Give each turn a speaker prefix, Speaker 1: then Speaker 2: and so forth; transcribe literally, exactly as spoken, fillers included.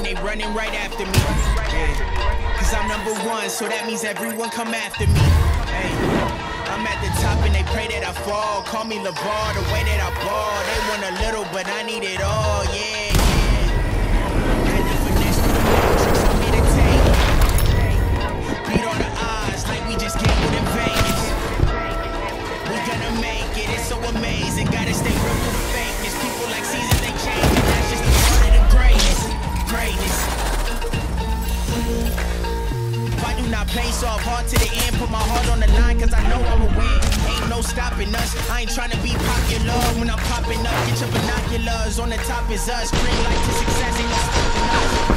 Speaker 1: they running right after me. Yeah. Cause I'm number one, so that means everyone come after me. Hey, I'm at the top and they pray that I fall. Call me LeVar, the way that I ball. They want a little, but I need it all, yeah, yeah. Had to finesse through the matrix, I'm here to take. Beat all the odds like we just gambled in Vegas. We gonna make it, it's so amazing. Gotta stay real through the fakeness. People like seasons, they change, and that's just the part of the greatness. Greatness. If I do not play soft, hard to the end, put my heart on the line, cause I know I'ma win. Ain't no stopping us, I ain't trying to be popular. When I'm popping up, get your binoculars, on the top is us. Green light to success, ain't no stopping us.